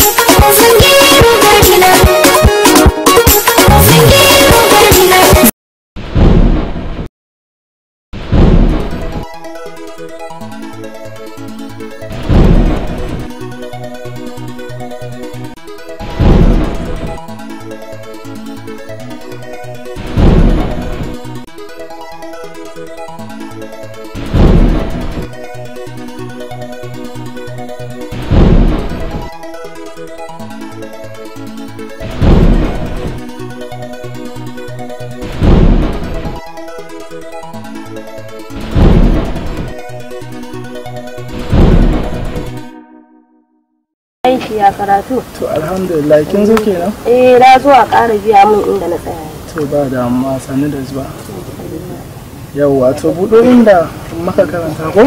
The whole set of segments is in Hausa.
Ya karatu. To alhamdulillah kin zo kenan? Na zo a ƙara biya min inda na tsaya. To ba da amma sani da zuwa. Yawwa to buɗo inda maka karanta ko?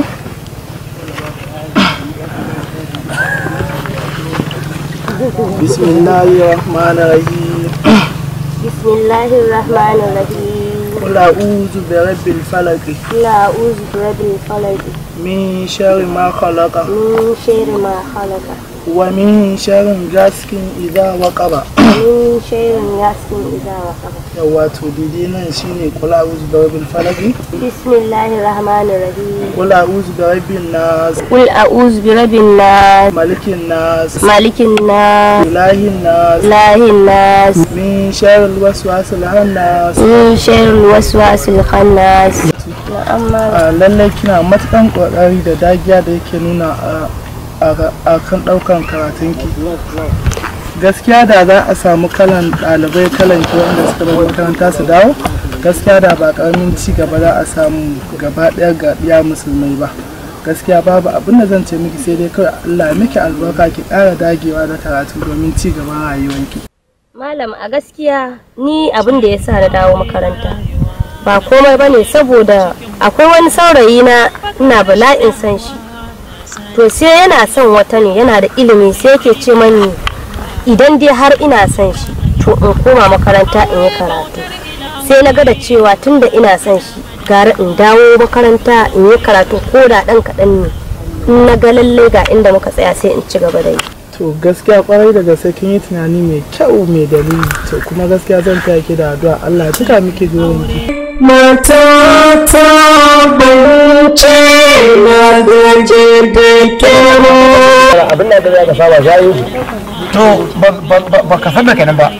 Bismillahirrahmanirrahim. Bismillahirrahmanirrahim. Qul a'udhu birabbil falaq. Qul a'udhu birabbil falaq. Min sharri ma khalaqa. Min sharri ma khalaqa. ومن شر غاسق إذا وقب من شر غاسق إذا وقب yawa to daidai nan shine qul a'udhu birabbil falaq bismillahir rahmanir rahim qul a'udhu birabbin nas qul a'udhu birabbin nas malikin nas ilahin nas min sharril waswasil khannas amma lallai kina matukan kokari da dagiya da yake nuna a kan daukan karatunki gaskiya da za a samu kalan dalibai kalan ki wanda suka bar makaranta su dawo gaskiya da ba karamin ci gaba za a samu gaba daya ga iya musulmai ba gaskiya babu abin da zan ce miki sai dai kawai Allah miki albarka ki ƙara dagewa da karatu domin ci gaban rayuwarki. Malam a gaskiya ni abin da yasa na dawo makaranta ba komai bane saboda akwai wani saurayi na ina bala'in san shi to sai yana son wata ne yana da ilimi sai yake ce mani idan dai har ina son shi to in koma makaranta in yi karatu sai na ga da cewa tunda ina son shi gara in dawo makaranta in yi karatu ko da dan kaɗan ne in na ga lalle ga inda muka tsaya sai in ci gaba da yi. To gaskiya kwarai da gaske kin yi tunani mai kyau mai dalili to kuma gaskiya zan taya ki da addu'a Allah ya cika miki gurin ki. Mata ta bauce na gaje da kero. Abin da ya ka saba shayi. To ba ka san da kenan ba.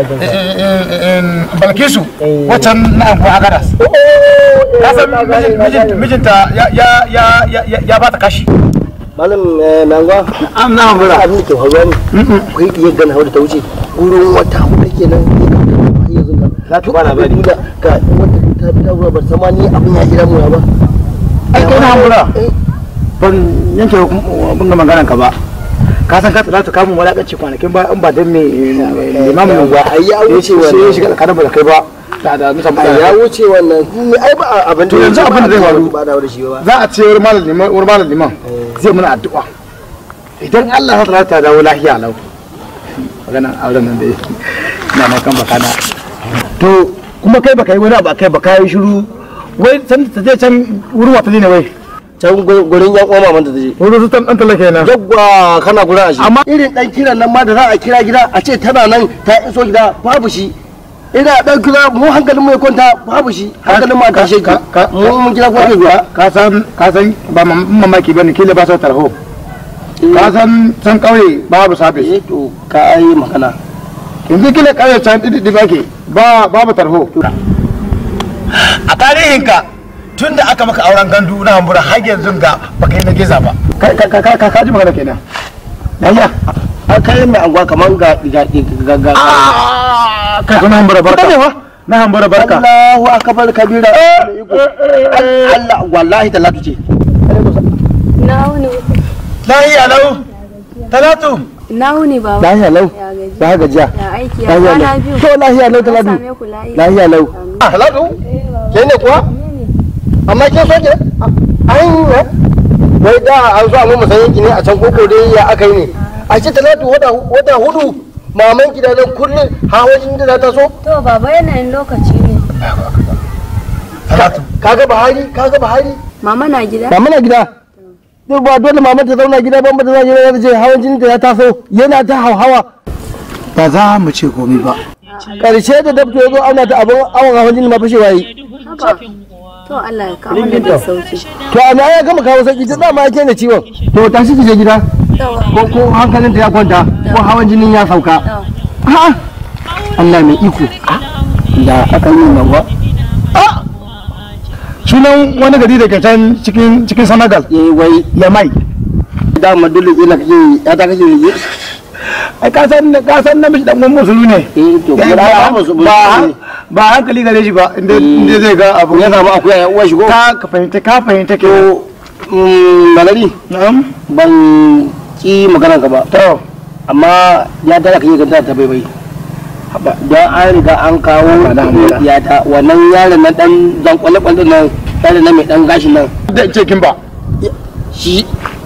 Balkisu wacan na anguwa Agadas. Ka san mijinta ya ba ta kashi. Malam Mangwa na mura abin da ke faruwa ne akwai iya gana hawa da ta wuce gurin wata hudu kenan yanzu na tuba labari ga wata ta bi ruwa ba sama ni abin ya jira mu ba ai kai na mura ban yanke abin da maganar ka ba ka san ka tsara ta kamun walakanci kwanakin ba in ba dan me limamin ba ai ya wuce wannan sai shiga tsakanin da kai ba da musamman ya wuce wannan ai ba abin to yanzu abin da zai faru ba da shi ba za a ce wurin malam liman zai muna addu'a idan Allah ya ta dawo lafiya lau maganan auren nan dai ina nan kan bakana to kuma kai baka yi wani abu kai baka yi shiru wai san ta je can wurin wata ne wai can gurin yan uwa maman ta je wurin su dan talaka kenan yagwa kana gurin a shi amma irin dan kiran nan ma da za a kira gida a ce tana nan ta iso gida babu shi ina dan kira mu hankalin mu ya kwanta babu shi hankalin mu a tashe ki mun kira ko zuwa ka san ba mamaki bane kila ba sa tarho ka san kauye babu sabe to ka yi magana yanzu kila kauye can didi bake babu tarho a tarihinka tunda aka maka auren gandu na hambura har yanzu ga baka yi na geza ba ka ji magana kenan yaya kai mai anguwa kaman ga kai na hambura barka na hambura barka Allahu akbar kabira Allah wallahi talatu ce lahiya lau talatu Nauni baba. Lahiya lau. Ba gajiya. Ya aiki ya kwana biyu. To lahiya lau talatu. Lahiya lau. Talatu? Ke ne kuwa? Amma ke so ke? Ai ne. Wai da an so mu san yanki ne a can koko dai ya aka yi ne. A ce talatu wata hudu maman gida nan kullum hawajin da ta so. To baba yanayin lokaci ne. Talatu. Kaga Buhari? Mama na gida? Mama na gida. ba dole mama ta zauna gida ban ba ta zauna gida ta ce hawan jinin ta ya taso yana ta hauhawa. ba za mu ce komai ba. Karshe da dabto ya zo auna ta abin awon hawan jinin ma fashewa yi. To Allah ya kawo da sauki. To ana ya gama kawo sauki ta dama yake da ciwon. To tashi ki je gida. Ko hankalin ta ya kwanta ko hawan jinin ya sauka. A'a Allah mai iko. Da aka yi nan ba. Sunan wani gari da ke can cikin Senegal. Wai Yamai. da madulli ina kaje ya ta kaje ne. Ai ka san namiji dan musulmi ne. To ba hankali gare shi ba inda zai ga abu ya samu akuya ya uwa shi go. Ka fahimta ke. Malari. Na'am. Ban ki magana ka ba. To amma ya tara kai ganta ta bai don an riga an kawo ya ta wannan yaron nan dan zan kwale nan yaron nan mai dan gashin nan da ce kin ba shi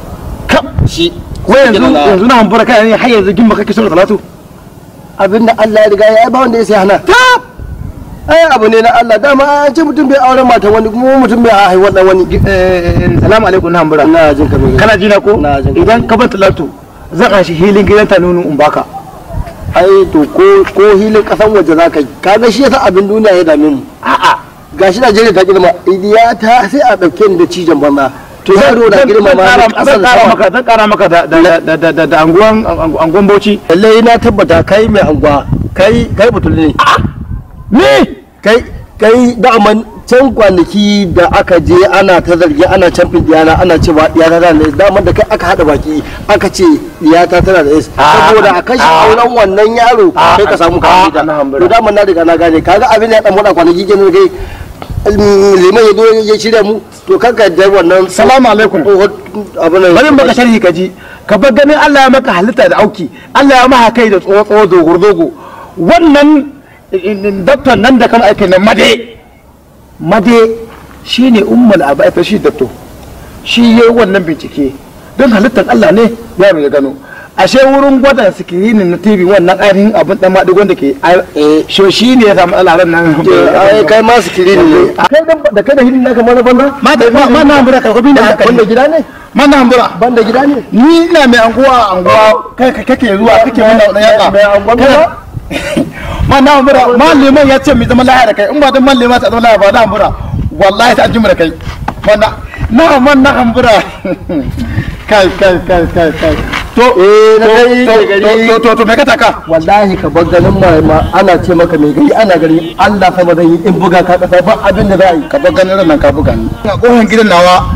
wai yanzu na hambura kai ne har yanzu kin ba kake so Talatu abinda Allah ya riga ya ba wanda ya sai hana ai abu ne na Allah dama an ce mutum bai auren mata wani kuma mutum bai haihuwa dan wani. Salamu alaikum na hambura. Ina jin ka kana jina ko idan ka ban Talatu zan an shi hilin gidan ta nono in baka. Ai to ko hilin kasan waje za ka yi kaga shi yasa abin duniya ya dame mu. A'a gashi Najeriya ta girma idiya ta sai a dauke ni da cijan banza to yaro da girma ma zan kara maka da anguwan Bauchi. Lallai na tabbata kai mai anguwa kai butul ne. Ni kai da man can kwanaki da aka je ana ta zargi ana camfin diyana ana cewa diyana da ne daman da kai aka hada baki aka ce diyata tana da is saboda a kashe auren wannan yaro sai ka samu kawai da to daman na riga na gane kaga abin ya dan moda kwanaki kenan kai liman ya zo ya shirya mu to kanka da wannan. Salamu alaikum. abin bari baka sharhi ka ji ka bar ganin Allah ya maka halitta da auki Allah ya maka kai da tsoho dogo wannan doktor nan da kan aikin nan made shine ummul abai fa shi doktor shi yayi wannan bincike don halittar Allah ne yaro ya gano ashe wurin gwada sikirinin na TV wannan ainihin abin dan madigon da ke shi ne ya samu alaran nan. Kai ma sikirini ne kai da kai da hidin naka mana banda ma na hambura ka gobi da banda gida ne ma na hambura banda gida ne ni ina mai anguwa kai kake zuwa kake mana wannan yaka mai anguwa na hambura malliman ya ce mai zama lahaya da kai in ba dan malliman ta zama lahaya ba da hambura wallahi ta anjima da kai na hambura kai to me ka taka wallahi ka bar ganin ma ana ce maka mai gari ana gari Allah sama zan yi in buga ka kasa ba abin da za a yi ka bar ganin nan ka buga ni a kohon gidan nawa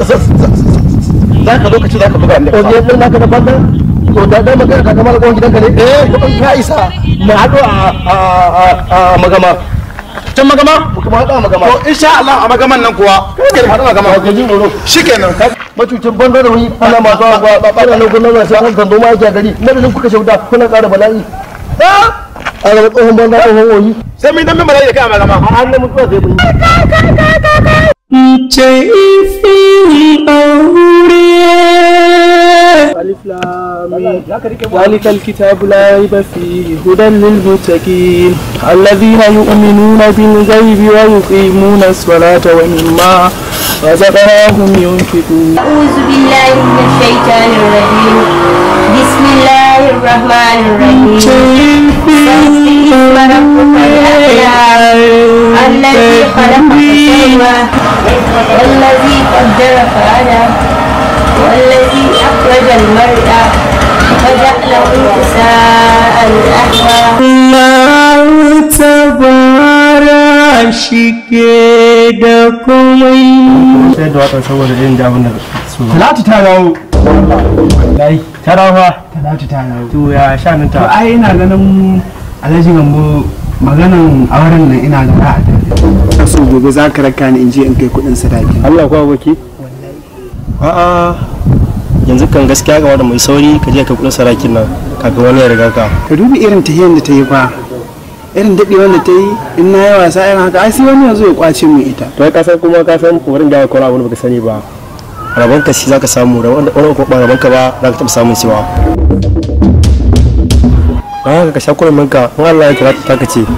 za ka lokaci za ka buga ni ko ne din naka da banda to da magana ka kamar kohon gidan ka ne ka isa mu hado a magama can magama kuma hado a magama to insha Allah a magaman nan kuwa kai hado a magama ka ji tsoro shikenan macucin banza da wuri ana masu agwa ba ɓara nan gudunar sai an zando ma yake a gari madadin kuka shauda kuna ƙara bala'i a gaba tsohon banza tsohon oyi sai mun dan mai bala'i da kai a magama a hannun mutuwa zai ذلك الكتاب لا ريب فيه هدى للمتقين الذين يؤمنون بالغيب ويقيمون الصلاة ومما رزقناهم ينفقون. أعوذ بالله من الشيطان الرجيم بسم الله الرحمن الرحيم اسم ربك الأعلى الذي خلق فسوى والذي قدر فهدى والذي أخرج المرعى فجعله غثاء أحوى. الله تبارك shike da komai sai da watan saboda irin da abin da su Talatu ta dawo wallahi tarawa Talatu ta dawo to ya shanin to ta ai ina ganin Alhaji Gambo maganan auren nan ina da ra'a so gobe za ka raka ni in je in kai kudin sadaki Allah ko aboki a'a yanzu kan gaskiya ga wanda mai sauri ka je ka kudin sarakin nan kaga wani ya riga ka dubi irin tahiyyar da ta yi fa irin daɗewar da ta yi in na yi wasa irin haka ai sai wani yanzu ya kwace mu ita to ka san kuma ka san wurin da ya kora abin da baka sani ba rabon ka shi zaka samu da wanda ko ba rabon ka ba zaka taɓa samun cewa ba ka sha kullum manka in Allah ya kira ta ka ce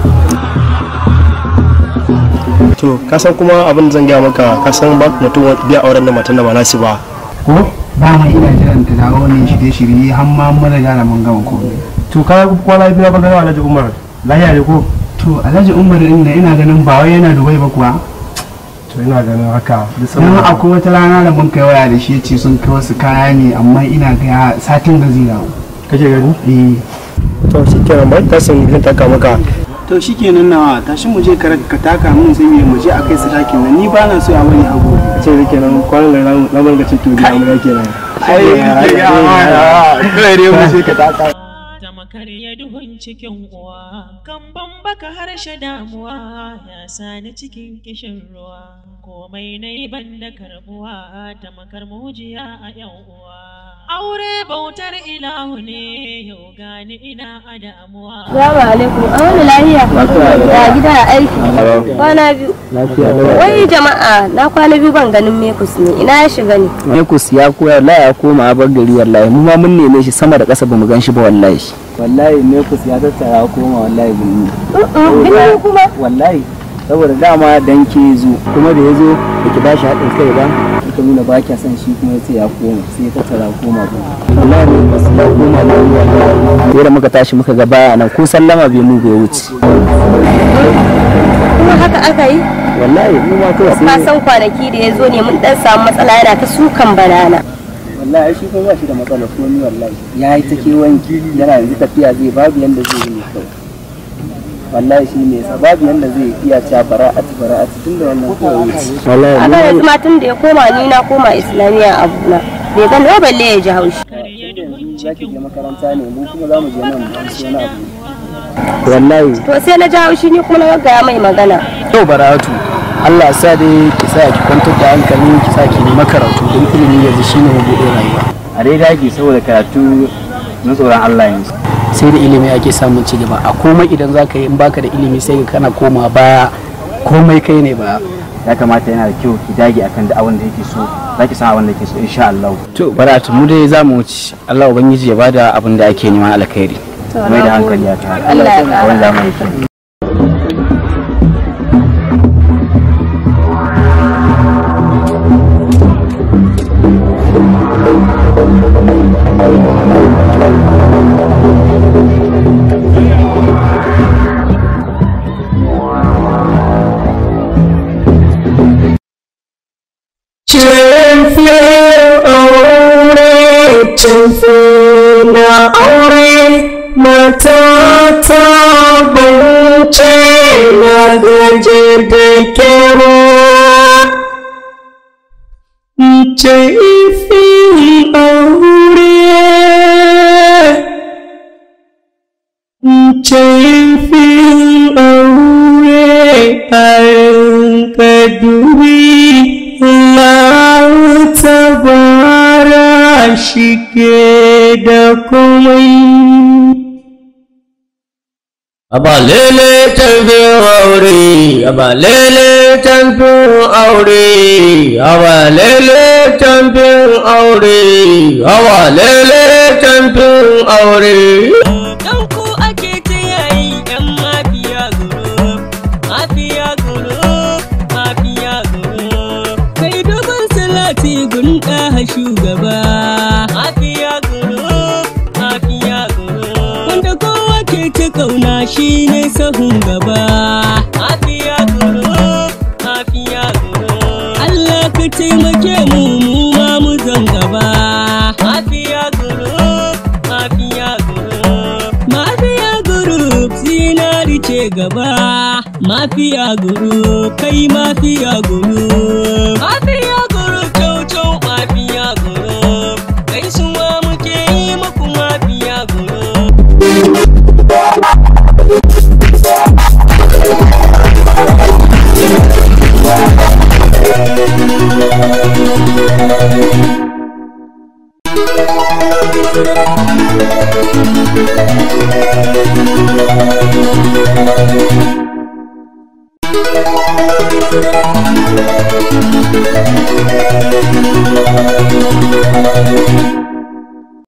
to ka san kuma abin da zan gaya maka ka san ba mutum biya auren da matan da ba nashi ba ko ba mai ina jiran ta dawo ne shirye-shirye har ma mun riga da mun gama komai. To ka kwana biyu ba ga Alhaji Umar lahiya ne ko? To Alhaji Umar din ina ganin ba wai yana Dubai ba kuwa. To ina ganin haka dan akwai wata rana da mun kai waya da shi yace sun kai wasu kaya ne amma ina ga satin da zai dawo. Kake gani? To shikenan bai tasin zan taka maka. To shikenan nawa tashi mu je ka taka mun sai mu je akai sadakin nan ni ba na so a wani hagu. Ce kenan kwanan nan na barkacin to da mu kenan. Ai kai dai mu je ka taka. Karya duhun cikin uwa kan bambaka harshe damuwa ya sani cikin kishin ruwa komai na yi banda karbuwa ta makar mujiya a yan uwa aure bautar ilahu ne yau gani ina a damuwa. Salamu alaikum, a wani lahiya a gida a aiki kwana biyu. Wai jama'a na kwana biyu ban ganin Mekus ne ina ya shiga ne. Mekus ya koya wallahi ya koma a bar gari wallahi mu ma mun neme shi sama da ƙasa bamu gan shi ba wallahi. Wallahi Mekus ya tattara koma wallahi bin. Bin kuma? Wallahi saboda dama dan ke zo kuma da ya zo da ki bashi haɗin kai ba kika nuna ba kya son shi kuma sai ya koma sai ya tattara koma ba. Wallahi Mekus ya koma ba wallahi. Sai da muka tashi muka ga baya nan ko sallama bai mu bai wuce. Kuma haka aka yi? Wallahi mu ma kawai sai. Ka san kwanaki da ya zo ne mun dan samu matsala yana ta sukan banana. Wallahi shi kuma ba shi da matsala ko ni wallahi ya yi ta kewanki yana yanzu tafiya zai babu yanda zai yi kawai wallahi shi ne sa babu yanda zai iya ta bara'ati tunda wannan kawai wallahi aka yanzu ma tun da ya koma ni na koma islamiyya abuna bai gano balle ya ji haushi zaki je makaranta ne mu kuma za mu je nan mu so na abu wallahi to sai na ji haushi ni kuma na ga mai magana to bara'atu Allah sa dai ki sa ki kwantar da hankali ki sa ki nemi karatu don ilimi yanzu shine mabuɗin rayuwa a dai dage saboda karatu na tsoron Allah ne sai da ilimi ake samun ci gaba a komai idan zaka yi in baka da ilimi sai ka kana koma baya komai kai ne ba ya kamata yana da kyau ki dage akan da abin da yake so zaki san abin da yake so insha Allah to baratu mu dai zamu wuce Allah ubangiji ya bada abin da ake nema alkhairi mai da hankali ya ta Allah ya wanda mai na aure mata ta bauce na gaje da kero Jefin aure Jefin aure an kaduri tabara shike da komai abalele tamfin aure abalele tamfin aure abalele tamfin aure abalele tamfin aure danku ake ta yayi yan mafiya guru mafiya guru kai dubin salati gunda shugaba mafiya guru wanda kowa ke ta kauna shi ne sahun gaba mafiya guru Allah ka taimake mu ma mu zan gaba mafiya guru zinari ce gaba mafiya guru kai mafiya guru